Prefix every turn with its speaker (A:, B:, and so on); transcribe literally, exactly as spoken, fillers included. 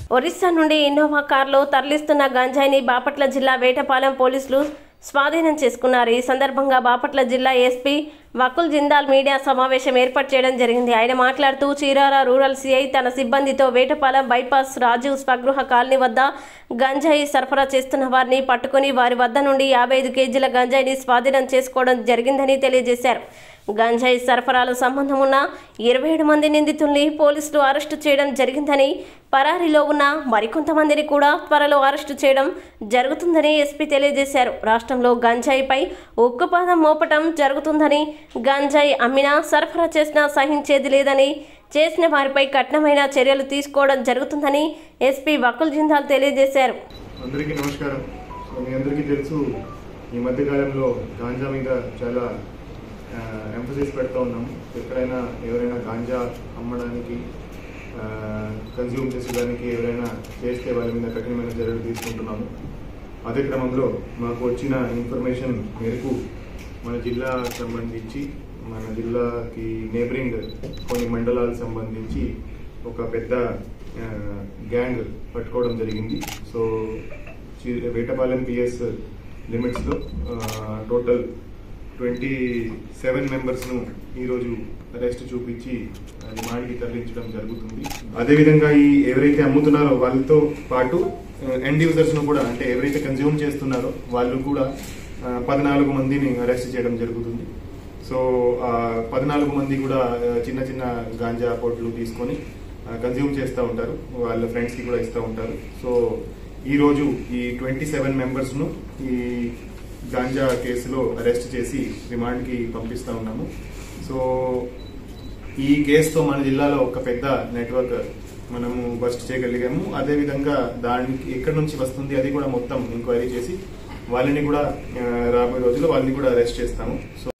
A: ఒరిస్సా నుండి ఇన్నోవా కారులో తరలిస్తున్న గంజాయిని బాపట్ల జిల్లా వేటపాలెం పోలీసులు స్వాధీనం చేసుకున్నారు. ఈ సందర్భంగా బాపట్ల జిల్లా ఎస్పీ వకుల్ జిందాల్ మీడియా సమావేశం ఏర్పాటు చేయడం జరిగింది. ఆయన మాట్లాడుతూ చీరాల రూరల్ సిఐ తన సిబ్బందితో వేటపాలెం బైపాస్ రాజీవ్ స్వగృహ కాలనీ వద్ద గంజాయి సరఫరా చేస్తున్న వారిని పట్టుకుని వారి వద్ద నుండి యాభై ఐదు కేజీల గంజాయిని స్వాధీనం చేసుకోవడం జరిగిందని తెలియజేశారు. గంజాయి సరఫరాలో సంబంధం ఉన్న ఇరవై ఏడు మంది నిందితుల్ని పోలీసులు అరెస్టు చేయడం జరిగిందని, పరారీలో ఉన్న మరికొంతమందిని కూడా త్వరలో అరెస్టు చేయడం జరుగుతుందని ఎస్పీ తెలియజేశారు. రాష్ట్రంలో గంజాయిపై ఉక్కుపాదం మోపటం జరుగుతుందని, గంజాయి అమ్మినా సరఫరా చేసినా సహించేది లేదని, చేసిన వారిపై కఠినమైన చర్యలు తీసుకోవడం జరుగుతుందని ఎస్పీ వకుల్ జిందాల్ తెలియజేశారు.
B: అందరికీ నమస్కారం. మీ అందరికీ తెలుసు, ఈ మధ్యకాలంలో గాంజా మీద చాలా ఎంఫసిస్ పెడుతూ ఉన్నాము. ఎక్కడైనా ఎవరైనా గాంజా అమ్మడానికి కన్జ్యూమ్ చేసేదానికి ఎవరైనా చేస్తే వాళ్ళ మీద కఠినమైన చర్యలు తీసుకుంటున్నాము. అదే క్రమంలో మాకు వచ్చిన ఇన్ఫర్మేషన్ మేరకు మన జిల్లాకు సంబంధించి మన జిల్లాకి నేబరింగ్ కొన్ని మండలాలకు సంబంధించి ఒక పెద్ద గ్యాంగ్ పట్టుకోవడం జరిగింది. సో వేటపాలెం పిఎస్ లిమిట్స్లో టోటల్ ట్వంటీ సెవెన్ మెంబర్స్ను ఈరోజు అరెస్ట్ చూపించి రిమాండ్కి తరలించడం జరుగుతుంది. అదేవిధంగా ఈ ఎవరైతే అమ్ముతున్నారో వాళ్ళతో పాటు ఎండ్ యూజర్స్ను కూడా, అంటే ఎవరైతే కన్జ్యూమ్ చేస్తున్నారో వాళ్ళు కూడా పద్నాలుగు మందిని అరెస్ట్ చేయడం జరుగుతుంది. సో పద్నాలుగు మంది కూడా చిన్న చిన్న గాంజా పోట్లు తీసుకొని కన్జ్యూమ్ చేస్తూ ఉంటారు, వాళ్ళ ఫ్రెండ్స్కి కూడా ఇస్తూ ఉంటారు. సో ఈరోజు ఈ ట్వంటీ సెవెన్ మెంబర్స్ను ఈ గాంజా కేసులో అరెస్ట్ చేసి రిమాండ్కి పంపిస్తూ ఉన్నాము. సో ఈ కేసుతో మన జిల్లాలో ఒక పెద్ద నెట్వర్క్ మనము బస్ట్ చేయగలిగాము. అదేవిధంగా దానికి ఎక్కడి నుంచి వస్తుంది అది కూడా మొత్తం ఎంక్వైరీ చేసి వాళ్ళని కూడా రాబోయే రోజుల్లో వాళ్ళని కూడా అరెస్ట్ చేస్తాము. సో